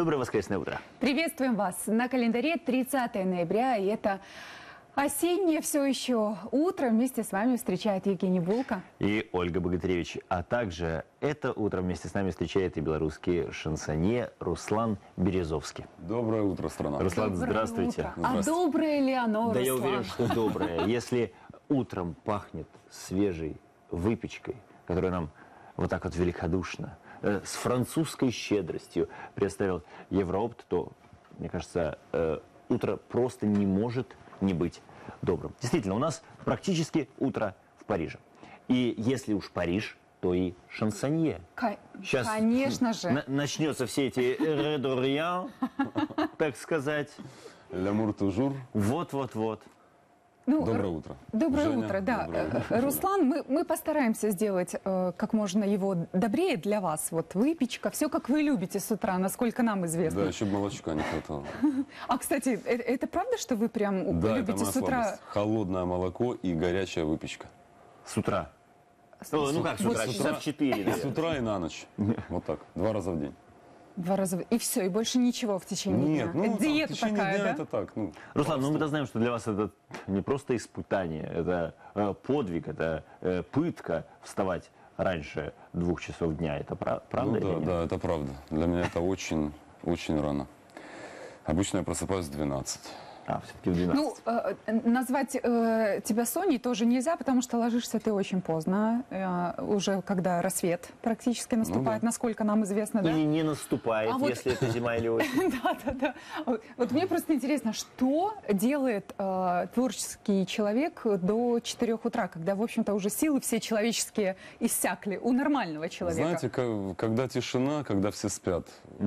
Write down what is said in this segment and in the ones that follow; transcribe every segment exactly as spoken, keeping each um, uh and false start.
Доброе воскресное утро. Приветствуем вас. На календаре тридцатое ноября, и это осеннее все еще утро. Вместе с вами встречает Евгений Булка и Ольга Богатыревич. А также это утро вместе с нами встречает и белорусский шансонье Руслан Березовский. Доброе утро, страна. Руслан, Доброе здравствуйте. утро. А доброе ли оно, Да, Руслан? я уверен, что доброе. Если утром пахнет свежей выпечкой, которая нам вот так вот великодушно, э, с французской щедростью представил Евроопт, то, мне кажется, э, утро просто не может не быть добрым. Действительно, у нас практически утро в Париже. И если уж Париж, то и шансонье. Ка- Сейчас Конечно же. на- начнется все эти редорьян, так сказать. Лямур тужур. Вот-вот-вот. Ну, Доброе Р- утро. Доброе Женя, утро, да. доброе утро. Э, Руслан, мы, мы постараемся сделать э, как можно его добрее для вас. Вот выпечка, все как вы любите с утра, насколько нам известно. Да, еще бы молочка не хватало. А, кстати, э- это правда, что вы прям Да, это любите моя с утра? слабость. Холодное молоко и горячая выпечка. С утра. Ну, ну как с Вот утра? с Часа утра. в четыре, И с наверное. утра, и на ночь. Вот так. Два раза в день. Два раза. в- И все, и больше ничего в течение Нет, дня. ну, Это там, в диета течение такая, дня да? это так. Ну, Руслан, ну мы-то знаем, что для вас это не просто испытание, это э, подвиг, это э, пытка вставать раньше двух часов дня. Это пра- правда ну или да, нет? да, это правда. Для меня это очень, очень рано. Обычно я просыпаюсь в двенадцать. А, все-таки в двенадцать. Ну, э, э, назвать э, тебя Соней тоже нельзя, потому что ложишься ты очень поздно, э, уже когда рассвет практически наступает, да. насколько нам известно, да? Или не наступает, А вот- если это зима или осень. Да, да, да. Вот, вот мне просто интересно, что делает э, творческий человек до четырёх утра, когда, в общем-то, уже силы все человеческие иссякли у нормального человека? Знаете, ка- когда тишина, когда все спят,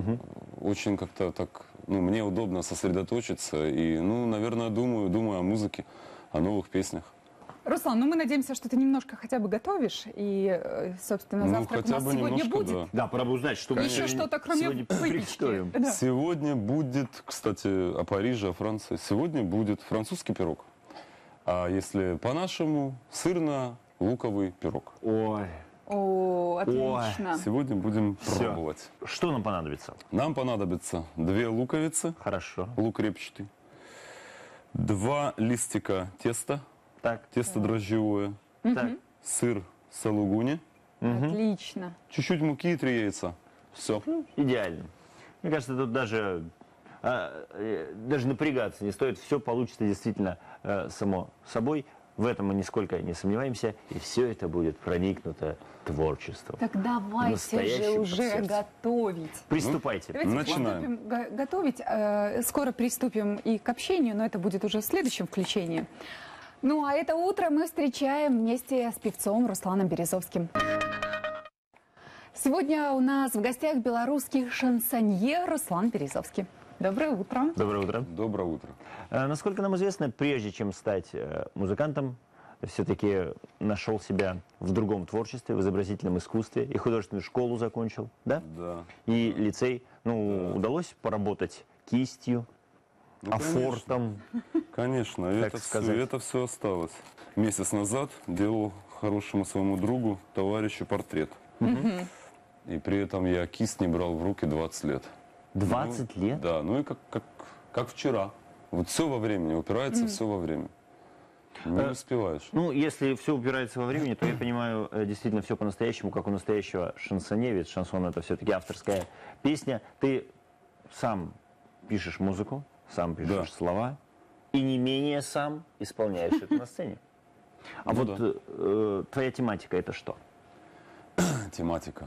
очень как-то так, ну, мне удобно сосредоточиться и, ну, наверное, думаю, думаю о музыке, о новых песнях. Руслан, ну мы надеемся, что ты немножко хотя бы готовишь, и, э, собственно, Ну, завтрак у хотя нас бы сегодня немножко, будет. да. Да, пора бы узнать, что мы Еще сегодня- что-то, кроме сегодня выпечки. приготовим. Да. Сегодня будет, кстати, о Париже, о Франции. Сегодня будет французский пирог. А если по-нашему, сырно-луковый пирог. Ой, О, отлично. Сегодня будем Всё. пробовать. что нам понадобится? Нам понадобится две луковицы, Хорошо. лук репчатый, два листика теста, Так, тесто дрожжевое, так. сыр салугуни, Отлично. чуть-чуть муки и три яйца. Все. Идеально. Мне кажется, тут даже, а, э, даже напрягаться не стоит. Все получится действительно э, само собой. В этом мы нисколько не сомневаемся. И все это будет проникнуто творчеством. Так давайте Настоящим же от уже сердца. готовить. Приступайте. Давайте Начинаем. приступим го- готовить. Э, Скоро приступим и к общению, но это будет уже в следующем включении. Ну, а это утро мы встречаем вместе с певцом Русланом Березовским. Сегодня у нас в гостях белорусский шансонье Руслан Березовский. Доброе утро. Доброе утро. Доброе утро. Э, Насколько нам известно, прежде чем стать э, музыкантом, все-таки нашел себя в другом творчестве, в изобразительном искусстве, и художественную школу закончил, да? Да. И лицей. Ну, удалось поработать кистью, Ну, афортом. Конечно, и Так это, сказать. все, это все осталось. Месяц назад делал хорошему своему другу, товарищу портрет. И при этом я кисть не брал в руки двадцать лет. двадцать Ну, лет? Да, ну и как, как, как вчера. Вот все во времени, упирается все во время. Не Э, успеваешь. Ну, если все упирается во времени, то я понимаю э, действительно все по-настоящему, как у настоящего шансонье, ведь шансон это все-таки авторская песня. Ты сам пишешь музыку, сам пишешь Да. слова, и не менее сам исполняешь это на сцене. А Ну вот да. э, э, твоя тематика это что? Тематика.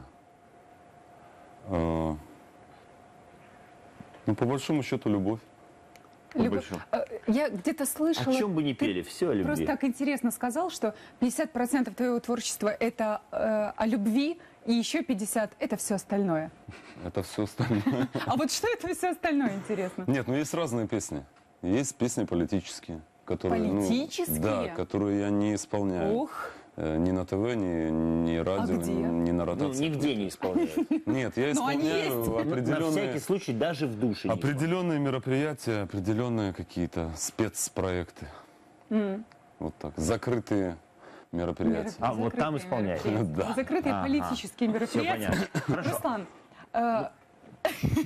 Э, Ну, по большому счету, любовь. Любовь. большому. Э, Я где-то О слышала... чем бы ни ты пели, все о любви. Просто так интересно сказал, что пятьдесят процентов твоего творчества – это э, о любви, и еще пятьдесят процентов – это все остальное. Это все остальное. А вот что это все остальное, интересно? Нет, ну есть разные песни. Есть песни политические, которые, ну, Политические? да, которые я не исполняю. Ух, Э, Ни на ТВ, ни, ни радио, где? ни, ни на Ну, ротации. нигде не исполняют. Нет, я Но они исполняю есть. На всякий определенные, случай даже в душе. не определенные мероприятия, определенные какие-то спецпроекты. Вот так, закрытые мероприятия. А, вот там закрытые исполняешь? мероприятия. Да. Закрытые Ага. политические мероприятия. понятно. Хорошо. Руслан, э,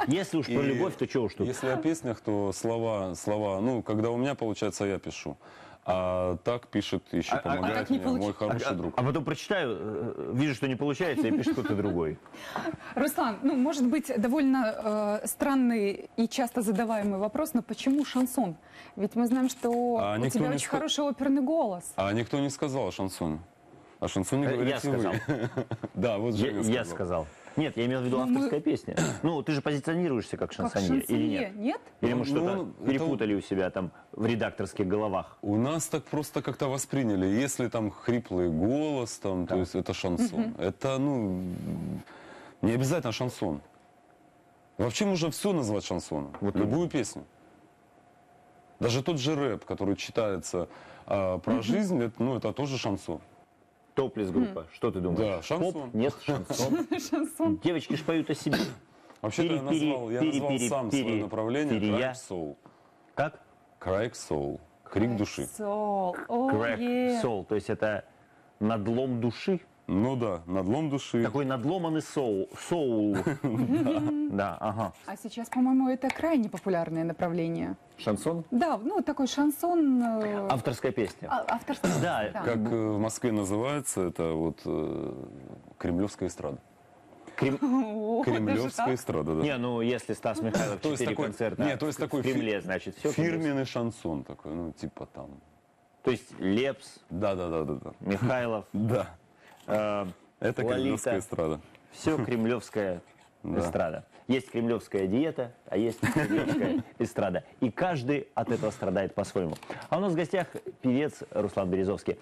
Если уж про И любовь, то чего уж тут. Если о песнях, то слова, слова, ну, когда у меня получается, я пишу. А так пишет, еще А- а- а помогает так не мне мой получ- хороший а, друг. а потом прочитаю, э, вижу, что не получается, и пишет кто-то другой. Руслан, ну, может быть, довольно э, странный и часто задаваемый вопрос, но почему шансон? Ведь мы знаем, что А у никто тебя не очень ска- хороший оперный голос. А никто не сказал о шансоне. О шансоне Э, говорите я сказал. вы. Да, вот Я, Женя я сказал. сказал. Нет, я имел в виду Ну, мы- авторская песня. Ну, ты же позиционируешься как Как шансоньер, или шансонье, нет? нет? Или мы Ну, что-то ну, это- перепутали у себя там в редакторских головах? У нас так просто как-то восприняли. Если там хриплый голос, там, то есть это шансон. Это, ну, не обязательно шансон. Вообще можно все назвать шансоном. Вот Любую песню. Даже тот же рэп, который читается а, про жизнь, это, ну, это тоже шансон. Топлес группа. Что ты думаешь? Да, шансон. Поп? Нет, шансон. Шансон. Девочки ж поют о себе. Вообще-то я Пере- назвал, я пере- назвал пере- сам пере- свое направление перея. Crack Soul. Как? Crack Soul. Крик души. Сол. О, Crack е. soul. То есть это надлом души. Ну да, надлом души. Такой надломанный соул. Соул. Да, ага. А сейчас, по-моему, это крайне популярное направление. Шансон? Да, ну такой шансон. э, Авторская песня. а- авторский. Да, Как э, в Москве называется, это вот э, кремлевская эстрада. Крем- О, даже Кремлевская так? эстрада, да. Не, ну если Стас Михайлов То есть четыре такой- концерта не, то есть в такой фи- Кремле, значит, все. Фирменный шансон такой, ну типа там. То есть Лепс, Да-да-да-да-да. Михайлов, Да. э, Это Лолита. кремлевская эстрада. все кремлевская Да. эстрада. Есть кремлевская диета, а есть кремлевская эстрада. И каждый от этого страдает по-своему. А у нас в гостях певец Руслан Березовский.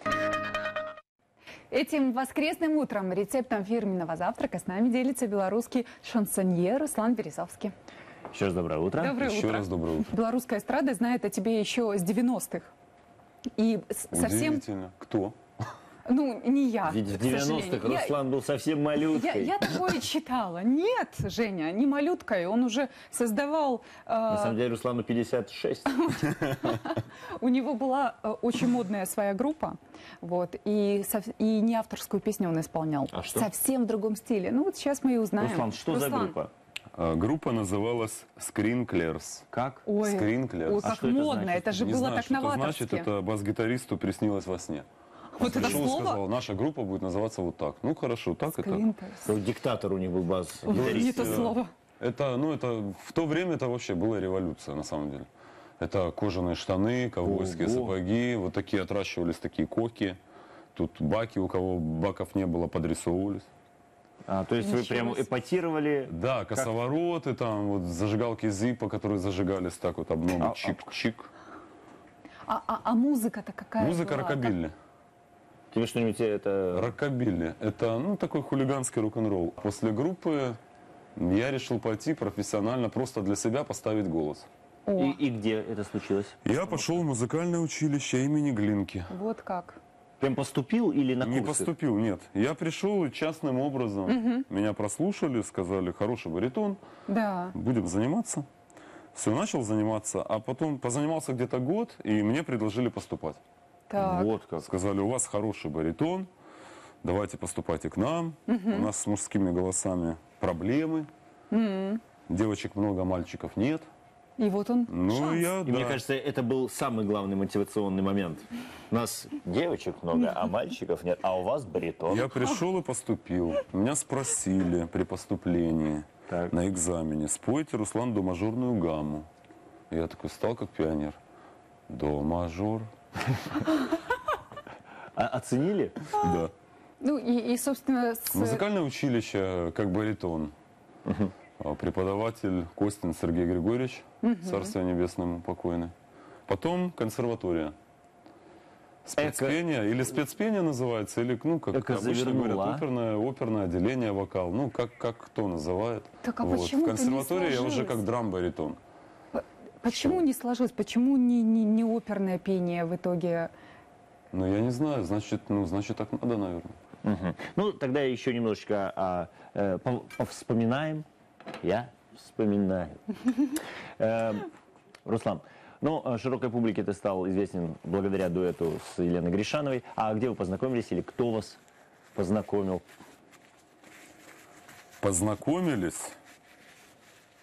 Этим воскресным утром рецептом фирменного завтрака с нами делится белорусский шансоньер Руслан Березовский. Еще раз доброе утро. Доброе Еще утро. раз доброе утро. Белорусская эстрада знает о тебе еще с девяностых. И с- совсем, Удивительно. Кто? ну, не я, Ведь в к сожалению. девяностых Я- Руслан был совсем Я, малюткой. я такое читала. Нет, Женя, не малюткой. Он уже создавал... э, На самом деле Руслану пятьдесят шесть. у него была э, очень модная своя группа. Вот, и, сов- и не авторскую песню он исполнял. А что? Совсем в другом стиле. Ну вот сейчас мы и узнаем. Руслан, что за Руслан, группа? А, Группа называлась Screenclears. Как? Ой, Screenclears. ой, А как что это модно. значит? Это же Не было знаю, так что это новаторски. значит. Это бас-гитаристу приснилось во сне. Вот это Пришел и слово. сказал, наша группа будет называться вот так. Ну хорошо, так и так. Splinters. Ну, диктатор у них был бас. Ой, Не гитарист. то слово. Это, ну, это в то время это вообще была революция, на самом деле. Это кожаные штаны, ковбойские Ого. сапоги, вот такие отращивались такие коки. Тут баки, у кого баков не было, подрисовывались. А, то есть вы Ничего прямо себе. эпатировали. Да, косовороты, там вот зажигалки Зиппа, которые зажигались так вот об ногу, А- а- чик-чик. А, а- а музыка-то какая Музыка была? рокобилли. Тебе что-нибудь это... Рокобилли. Это, ну, такой хулиганский рок-н-ролл. После группы я решил пойти профессионально, просто для себя поставить голос. О, И, и где это случилось? Я пошел в музыкальное училище имени Глинки. вот как. Прям поступил или на Не курсы? поступил, нет. Я пришел и частным образом меня прослушали, сказали, хороший баритон, Да. будем заниматься. Все, начал заниматься, а потом позанимался где-то год, и мне предложили поступать. Так. Вот как. Сказали, у вас хороший баритон, давайте поступайте к нам. У нас с мужскими голосами проблемы. Девочек много, мальчиков нет. И вот он. Ну, шанс. я, И да. мне кажется, это был самый главный мотивационный момент. У нас девочек много, а мальчиков нет. А у вас баритон. Я пришел и поступил. Меня спросили при поступлении Так. на экзамене, спойте, Руслан, до мажорную гамму. Я такой стал как пионер. До мажор. А оценили? Да. Ну и, и, собственно, с... Музыкальное училище как баритон. А Преподаватель Костин Сергей Григорьевич, царствие небесному покойный. Потом консерватория. Спецпение, или спецпение называется, или, ну, как Эко обычно завернула. говорят, оперное, оперное отделение, вокал. Ну, как, как кто называет. Так а Вот. почему В это не консерватории я уже сложилось? как драм-баритон. Почему не сложилось? Почему не, не, не оперное пение в итоге? Ну, я не знаю, значит, ну, значит, так надо, наверное. Мгм. Ну, тогда еще немножечко а, э, пов- повспоминаем. Я вспоминаю. Эм, Руслан, ну, э, широкой публике ты стал известен благодаря дуэту с Еленой Гришановой. А где вы познакомились или кто вас познакомил? Познакомились.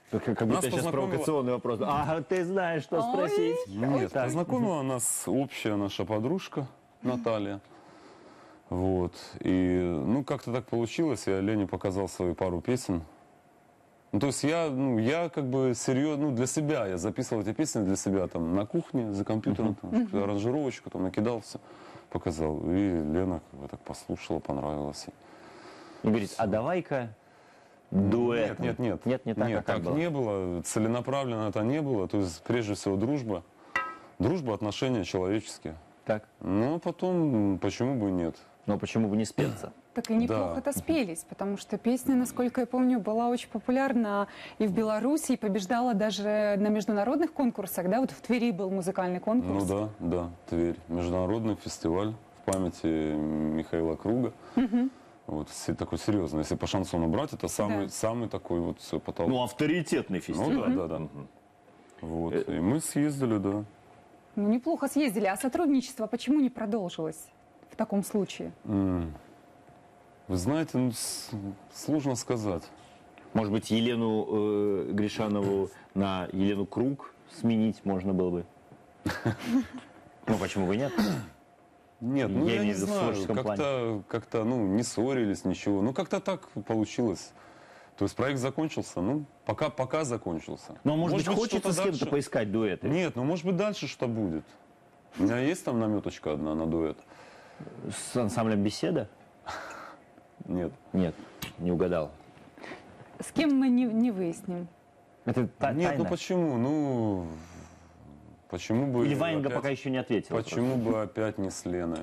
Как, как будто Нас сейчас познакомила- провокационный вопрос. А ты знаешь, что Ой. спросить? Нет, Так. познакомила нас общая наша подружка Наталья. Вот. И, ну, как-то так получилось, я Лене показал свою пару песен. Ну, то есть я, ну, я как бы серьезно, ну, для себя, я записывал эти песни для себя там на кухне, за компьютером, там, аранжировочку там накидал все, показал. И Лена как бы так послушала, понравилось ей. И говорит, а давай-ка дуэт. Нет, нет, нет. Нет, не так, Нет, а как так было? не было, целенаправленно это не было. То есть, прежде всего, дружба. Дружба, отношения человеческие. Так. Ну, а потом, м, почему бы и нет? Но почему бы не спеться? Так и неплохо-то спелись, потому что песня, насколько я помню, была очень популярна и в Беларуси, и побеждала даже на международных конкурсах, да? Вот в Твери был музыкальный конкурс. Ну да, да, Тверь. Международный фестиваль в памяти Михаила Круга. Вот, се- такой серьезный. Если по шансону брать, это самый, Да. самый такой вот э, потолок. Ну, авторитетный Ну фестиваль. да, да, да. Вот. И мы съездили, да. Ну, неплохо съездили. А сотрудничество почему не продолжилось в таком случае? М. Вы знаете, ну, с- сложно сказать. Может быть, Елену э, Гришанову на Елену Круг сменить можно было бы? Ну, почему бы нет? Нет, ну Я я, имею не в виду в знаю, творческом как-то, как-то, ну, не ссорились, ничего. Ну, как-то так получилось. То есть проект закончился, ну, пока, пока закончился. Ну, а может, быть, что-то хочется с кем-то дальше- поискать дуэты? Нет, ну, может быть, дальше что будет. У меня есть там наметочка одна на дуэт? С ансамблем «Беседа»? Нет. Нет, не угадал. С кем мы не, не выясним? Это та- Нет, тайна? ну почему? Ну, почему бы... Или Ваенга опять- пока еще не ответил? Почему бы опять не с Леной?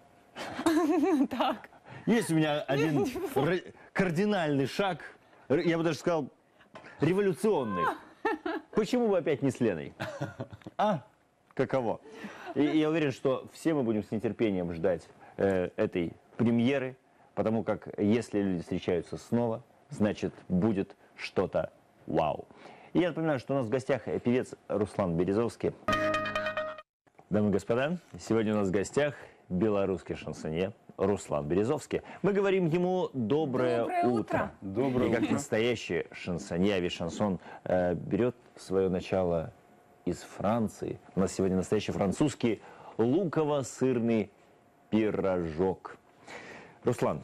Так. Есть у меня один р- кардинальный шаг, р- я бы даже сказал, революционный. Почему бы опять не с Леной? А? Каково? И я уверен, что все мы будем с нетерпением ждать э, этой премьеры, потому как если люди встречаются снова, значит будет что-то вау. И я напоминаю, что у нас в гостях певец Руслан Березовский. Дамы и господа, сегодня у нас в гостях белорусский шансонье Руслан Березовский. Мы говорим ему доброе, Доброе утро. Доброе И как утро. настоящий шансонье, ведь шансон э, берет свое начало из Франции. У нас сегодня настоящий французский луково-сырный пирожок. Руслан,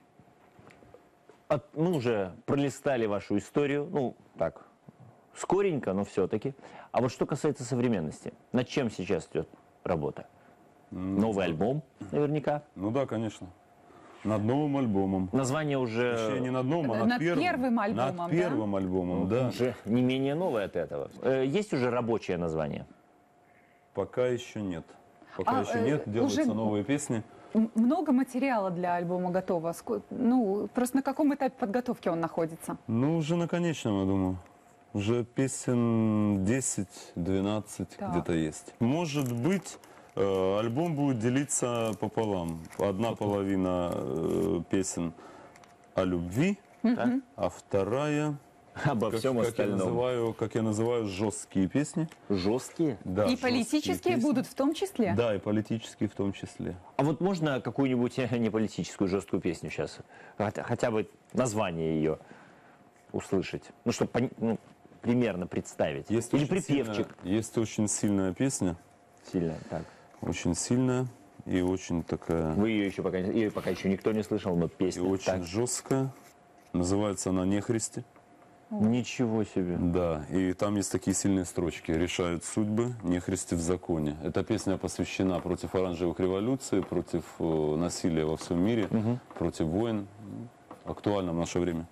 от- мы уже пролистали вашу историю, ну, так, скоренько, но все-таки. А вот что касается современности, над чем сейчас идет работа? Новый альбом, наверняка. Ну да, конечно. Над новым альбомом. Название уже, Точнее, не над новым, а над, Над первым альбомом, да? Над первым альбомом, да. уже не менее новое от этого. Э, Есть уже рабочее название? Пока еще нет. Пока А, еще э, нет, делаются уже- новые песни. М- Много материала для альбома готово. Ско- Ну, просто на каком этапе подготовки он находится? Ну, уже на конечном, я думаю. Уже песен десять-двенадцать Так. где-то есть. Может быть, э, альбом будет делиться пополам. Одна половина э, песен о любви, Так? а вторая, Обо как, всем как я остальном. называю, как я называю, жесткие песни. Жесткие? Да, И жесткие политические песни. будут в том числе? Да, и политические в том числе. А вот можно какую-нибудь э, не политическую жесткую песню сейчас? Хотя, хотя бы название ее услышать. Ну, чтобы ну, примерно представить. Есть Или очень припевчик. сильная- есть очень сильная песня, Сильно. Так. очень сильная и очень такая, Вы ее еще пока, не- ее пока еще никто не слышал, но и песня. очень Так. жесткая. Называется она «Нехристи». Ничего себе. Да, и там есть такие сильные строчки. «Решают судьбы, нехристи в законе». Эта песня посвящена против оранжевых революций, против э, насилия во всем мире, против войн. Актуально в наше время.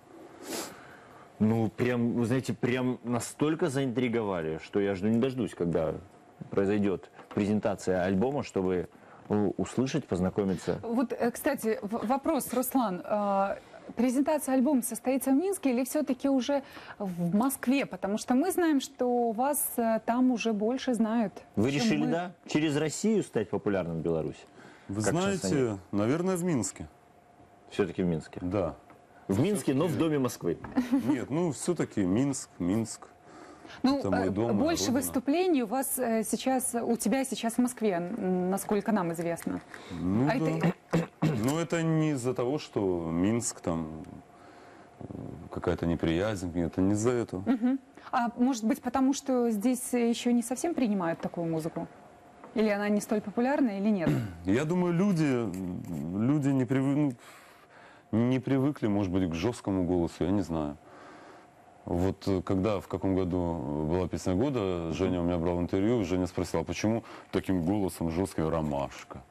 Ну, прям, вы знаете, прям настолько заинтриговали, что я жду не дождусь, когда произойдет презентация альбома, чтобы ну, услышать, познакомиться. Вот, э, кстати, в- вопрос, Руслан. э, Презентация альбома состоится в Минске или все-таки уже в Москве? Потому что мы знаем, что вас э, там уже больше знают. Вы чем решили, мы. да, через Россию стать популярным в Беларуси? Вы Как знаете, шансоньер? наверное, в Минске. Все-таки в Минске. Да. В Минске, но в Доме Москвы. Нет, ну все-таки Минск, Минск. Ну, Это мой э, дом, моя больше родина. выступлений у вас э, сейчас, у тебя сейчас в Москве, м, насколько нам известно. Ну, А да. это- Но это не из-за того, что Минск там э, какая-то неприязнь, это не из-за этого. А может быть, потому что здесь еще не совсем принимают такую музыку? Или она не столь популярна, или нет? Я думаю, люди, люди не, привы- ну, не привыкли, может быть, к жесткому голосу, я не знаю. Вот э, когда, в каком году была песня года, Женя у меня брал интервью, Женя спросила, почему таким голосом жесткий «Ромашка».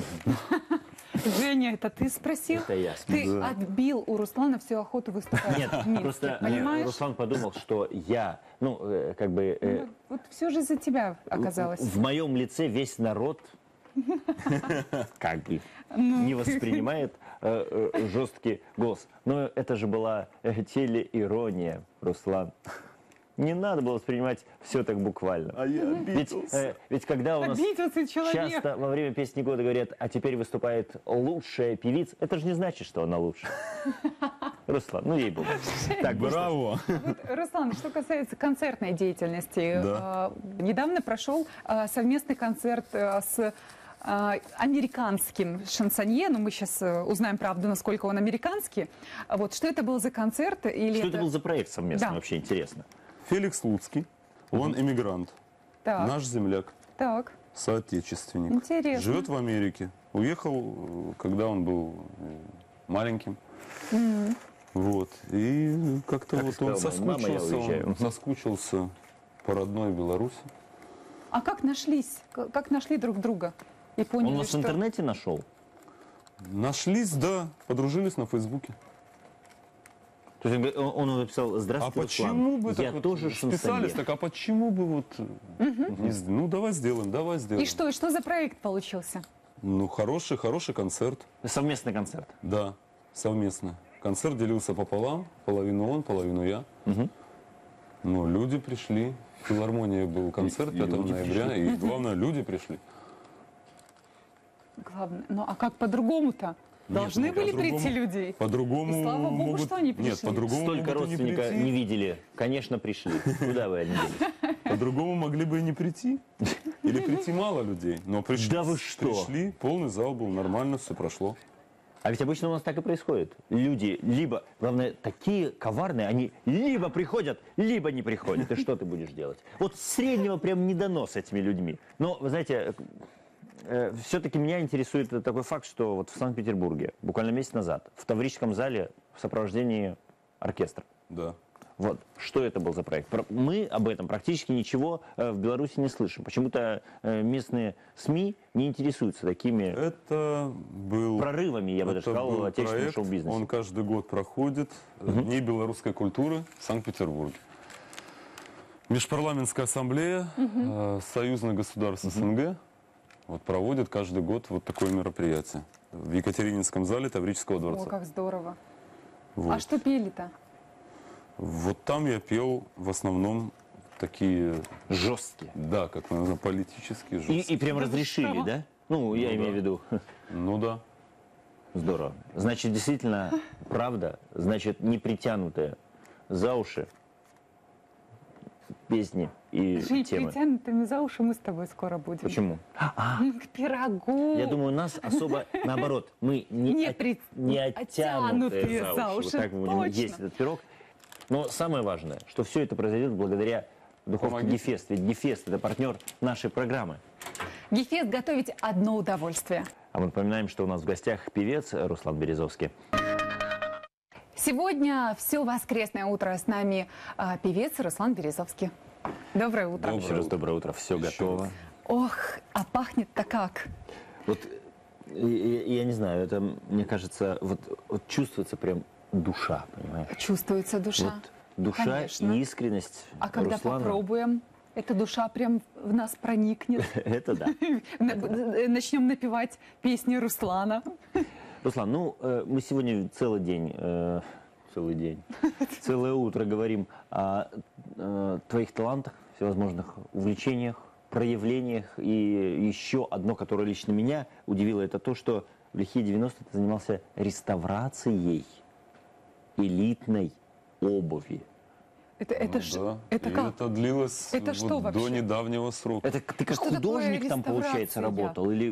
Женя, это ты спросил? Это я Ты Да. отбил у Руслана всю охоту выступать Нет, в Минске, просто э, понимаешь? Руслан подумал, что я, ну, э, как бы, э, Ну, вот все же из-за тебя оказалось. в моем лице весь народ как бы Ну. не воспринимает э, э, жесткий голос. Но это же была э, телеирония, Руслан. Не надо было воспринимать все так буквально. А я Ведь, э, ведь когда у нас Обиделся человек. часто во время песни года говорят, а теперь выступает лучшая певица, это же не значит, что она лучшая. Руслан, ну ей-богу. Так, Браво! Вот, Руслан, что касается концертной деятельности, Да. э, недавно прошел э, совместный концерт э, с э, американским шансонье, но мы сейчас э, узнаем правду, насколько он американский. А вот что это был за концерт? Или что это был за проект совместный, Да. вообще интересно? Феликс Луцкий, он иммигрант, Так, наш земляк, так, соотечественник. Интересно. Живет в Америке. Уехал, э, когда он был э, маленьким. Вот. И как-то Как и вот он сказал моя мама, я соскучился, уезжаю. он соскучился по родной Беларуси. А как нашлись? К- Как нашли друг друга? И поняли, Он нас в что... интернете нашел? Нашлись, да, подружились на Фейсбуке. То есть он, говорит- он, он написал, А здравствуйте, почему Руслан, бы так я вот тоже списались, шансоньер. так а почему бы вот... не с- ну, давай сделаем, давай сделаем. И что, и что за проект получился? Ну, хороший, хороший концерт. Совместный концерт. Да, совместно. Концерт делился пополам, половину он, половину я. Ну, люди пришли. В филармонии был концерт И- и пятого люди ноября, и главное, люди пришли. Главное, ну а как по-другому-то? Должны ну, были по-другому. прийти люди? По-другому И слава богу, могут- что они пришли. Нет, по-другому Столько могут и не родственника прийти. не видели. Конечно, пришли. Куда вы они делись? По-другому могли бы и не прийти. Или прийти мало людей. Но пришли, Да вы что? пришли, полный зал был, нормально все прошло. А ведь обычно у нас так и происходит. Люди либо, главное, такие коварные, они либо приходят, либо не приходят. И что ты будешь делать? Вот среднего прям не дано с этими людьми. Но, вы знаете, э, все-таки меня интересует такой факт, что вот в Санкт-Петербурге буквально месяц назад в Таврическом зале в сопровождении оркестра. Да. Вот, что это был за проект? Про- Мы об этом практически ничего э, в Беларуси не слышим. Почему-то э, местные СМИ не интересуются такими Это был... прорывами, я бы даже это сказал, был в отечественном проект, шоу-бизнесе. Он каждый год проходит. Дни белорусской культуры в Санкт-Петербурге. Межпарламентская ассамблея э, союзных государств СНГ вот, проводит каждый год вот такое мероприятие в Екатерининском зале Таврического О, дворца. как здорово. Вот. А что пели-то? Вот там я пел в основном такие, Жесткие. да, как мы называем, политические И, жесткие. и прям Да вы разрешили, что? да? Ну, я Ну имею да. в виду. Ну да. Здорово. Значит, действительно, правда, значит, не притянутые за уши песни и Жить темы. притянутыми за уши мы с тобой скоро будем. Почему? К пирогу. Я думаю, нас особо, наоборот, мы не, Не от- при- не оттянутые оттянутые за, за уши. уши, Вот так мы будем точно. есть этот пирог. Но самое важное, что все это произойдет благодаря духовке Помогите. Гефест. Ведь Гефест – это партнер нашей программы. Гефест готовить одно удовольствие. А мы напоминаем, что у нас в гостях певец Руслан Березовский. Сегодня все воскресное утро с нами а, певец Руслан Березовский. Доброе утро. Доброе Еще раз утро. доброе утро. Все Еще готово. раз. Ох, а пахнет-то как. Вот и- и- я не знаю, это, мне кажется, вот, вот чувствуется прям душа, понимаешь? Чувствуется душа. Вот душа Конечно. и искренность А когда Руслана. попробуем, эта душа прям в нас проникнет. Это да. На- Начнем напевать песни Руслана. Руслан, ну, э, мы сегодня целый день, э, целый день, целое утро говорим о э, твоих талантах, всевозможных увлечениях, проявлениях. И еще одно, которое лично меня удивило, это то, что в лихие девяностые ты занимался реставрацией элитной обуви. Это, это, Ну ж- да. это И как? это длилось Это вот что до вообще? недавнего срока. Это ты как Что такое художник там, получается, реставрация? работал? Или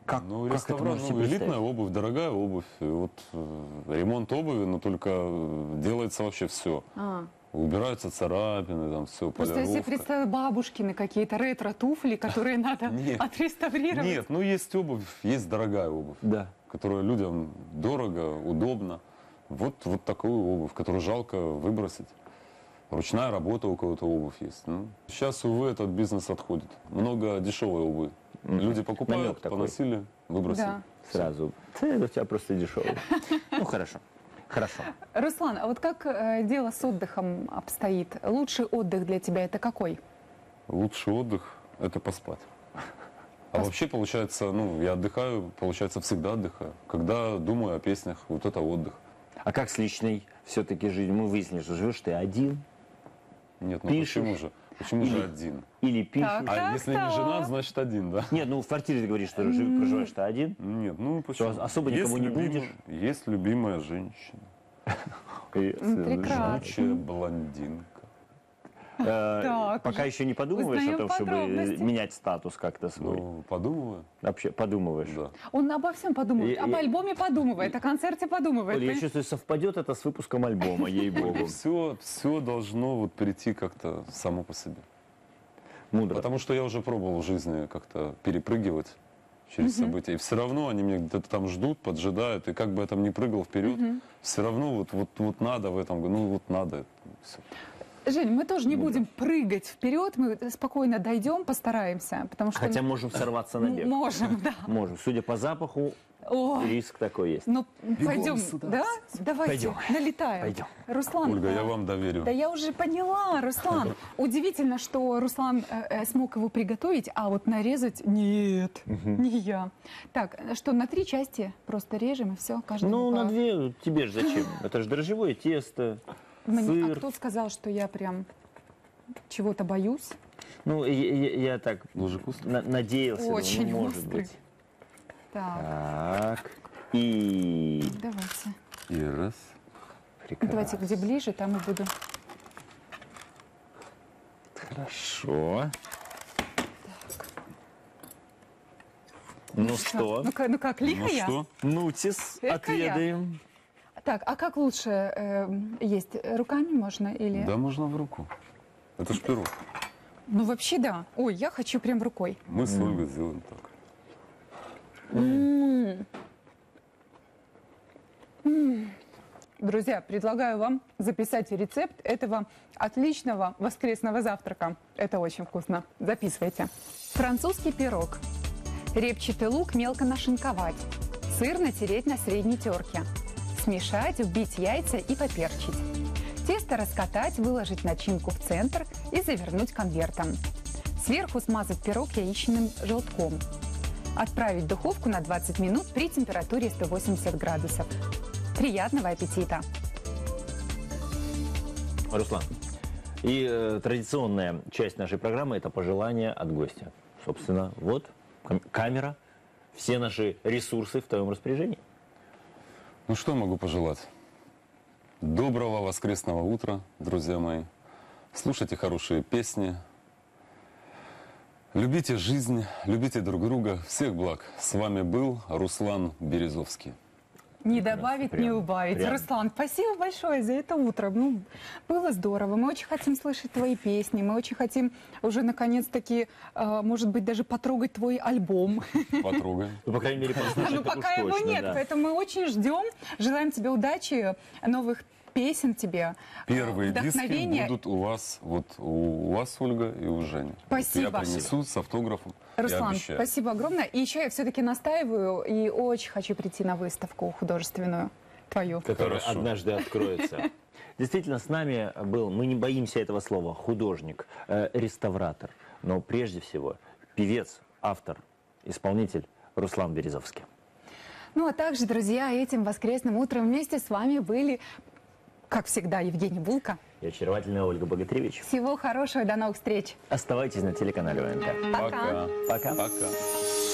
Как, Ну, как это реставрация, можете ну, представить? элитная обувь, дорогая обувь. И вот э, ремонт обуви, но только э, делается вообще все. А. Убираются царапины, там все, Просто я себе полировка. представила бабушкины какие-то ретро-туфли, которые надо Нет. отреставрировать. Нет, ну есть обувь, есть дорогая обувь, Да. которая людям дорого, удобно. Вот, вот такую обувь, которую жалко выбросить. Ручная работа у кого-то обувь есть. Ну, сейчас, увы, этот бизнес отходит. Много дешевой обуви. Люди покупают, Намек такой. поносили, выбросили. Да. Сразу. Это у тебя просто дешевый. Ну, хорошо. Хорошо. Руслан, а вот как э, дело с отдыхом обстоит? Лучший отдых для тебя это какой? Лучший отдых – это поспать. А вообще, получается, ну, я отдыхаю, получается, всегда отдыхаю. Когда думаю о песнях, вот это отдых. А как с личной все-таки жизнью? Мы выяснили, что живешь ты один Нет, ну Пишешь? почему же? Почему Или- же один? или пишешь? Так. А если не так. женат, значит один, да? Нет, ну в квартире ты говоришь, что жив- проживаешь ты один. Нет, ну почему? Что, особо никому не любимая- будешь? Есть любимая женщина. Прекрасно. Жгучая блондинка. Э, Так, Пока уже еще не подумываешь о узнаем том, чтобы подробности. менять статус как-то свой? Ну, подумываю. Вообще подумываешь? Да. Он обо всем подумывает. Я- Об я- альбоме подумывает, о концерте подумывает. Оля, я понимаешь? чувствую, совпадет это с выпуском альбома, ей-богу. Все, все должно вот прийти как-то само по себе. Мудро. Потому что я уже пробовал в жизни как-то перепрыгивать через события. И все равно они меня где-то там ждут, поджидают. И как бы я там ни прыгал вперед, все равно вот, вот, вот надо в этом, ну вот надо. Всё. Жень, мы тоже не будем прыгать вперед, мы спокойно дойдем, постараемся, потому что Хотя можем сорваться на м- бег. можем, да. Можем. Судя по запаху, О, риск такой есть. ну пойдем, сюда. да? Давайте, Пойдем. налетаем. Пойдем. Руслан, Ольга, я а, вам доверю. Да я уже поняла, Руслан. Удивительно, что Руслан э, э, смог его приготовить, а вот нарезать нет, не я. Так, что на три части просто режем и все, каждый Ну, по- на две, тебе же зачем? Это же дрожжевое тесто, Мне- А сыр. кто сказал, что я прям чего-то боюсь? Ну, я, я- я так Ножик острый? на- надеялся, думаю, Очень ну, может острый. быть. Так, Так, и давайте. И раз. прекрасно. Давайте, где ближе, там и буду. Хорошо. Ну что, Ну-ка, ну как, лихо Ну я? что? нутис, Это я. отведаем. Так, а как лучше э, есть? Руками можно или? Да, можно в руку. Это ж пирог. Ну вообще да. Ой, я хочу прям рукой. Мы с Ольгой сделаем так. Друзья, предлагаю вам записать рецепт этого отличного воскресного завтрака. Это очень вкусно. Записывайте. Французский пирог. Репчатый лук мелко нашинковать. Сыр натереть на средней терке. Смешать, вбить яйца и поперчить. Тесто раскатать, выложить начинку в центр и завернуть конвертом. Сверху смазать пирог яичным желтком. Отправить в духовку на двадцать минут при температуре сто восемьдесят градусов. Приятного аппетита! Руслан, и э, традиционная часть нашей программы – это пожелания от гостя. Собственно, вот кам- камера, все наши ресурсы в твоем распоряжении. Ну что могу пожелать? Доброго воскресного утра, друзья мои. Слушайте хорошие песни. Любите жизнь, любите друг друга. Всех благ. С вами был Руслан Березовский. Не добавить, не прям, убавить. прям. Руслан, спасибо большое за это утро. Ну, было здорово. Мы очень хотим слышать твои песни. Мы очень хотим уже наконец-таки, э, может быть, даже потрогать твой альбом. Потрогаем. Ну, по крайней мере, послушать Ну, так уж пока его точно, нет, да. поэтому мы очень ждем. Желаем тебе удачи, новых песен тебе. Первые диски вдохновения. будут у вас, вот у вас, Ольга, и у Жени. Вот Спасибо. я принесу с автографом. Я Руслан, обещаю. спасибо огромное. И еще я все-таки настаиваю и очень хочу прийти на выставку художественную твою. Которая Хорошо. однажды откроется. Действительно, с нами был, мы не боимся этого слова, художник, э, реставратор, но прежде всего певец, автор, исполнитель Руслан Березовский. Ну а также, друзья, этим воскресным утром вместе с вами были, как всегда, Евгений Булка. И очаровательная Ольга Богатыревич. Всего хорошего, до новых встреч. Оставайтесь на телеканале ОНТ. Пока. Пока. Пока.